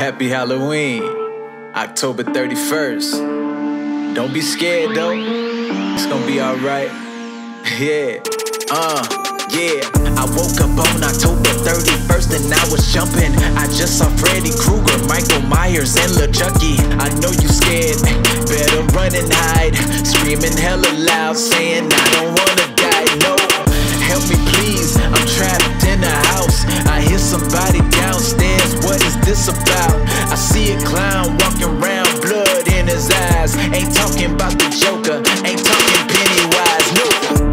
Happy Halloween, October 31st. Don't be scared though, it's gonna be alright. Yeah, yeah. I woke up on October 31st and I was jumping. I just saw Freddy Krueger, Michael Myers, and Lil Chucky. I know you scared, better run and hide. Screaming hella loud, saying I don't wanna die, no. Help me please, I'm trapped in a house. I hear somebody downstairs, what is this about? I see a clown walking around, blood in his eyes. Ain't talking about the Joker, ain't talking Pennywise, no.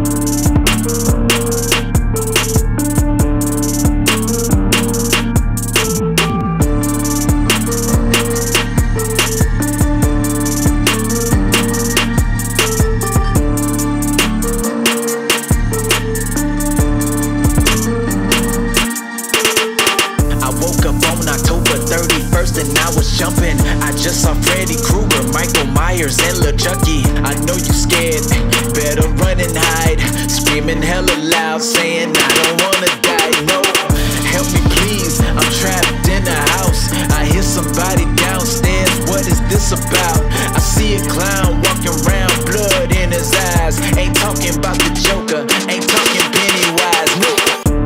And I was jumping. I just saw Freddy Krueger, Michael Myers, and Lil Chucky. I know you scared, better run and hide. Screaming hella loud, saying I don't wanna die, no. Help me please, I'm trapped in a house. I hear somebody downstairs, what is this about? I see a clown walking around, blood in his eyes. Ain't talking about the Joker, ain't talking Pennywise, no.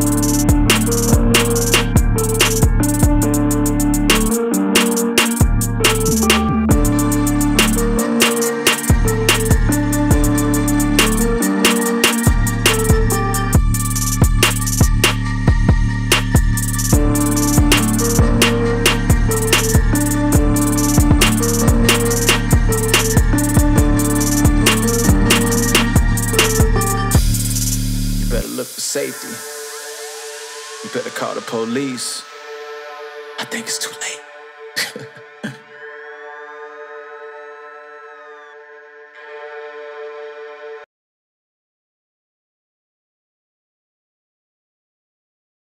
Better look for safety. You better call the police. I think it's too late.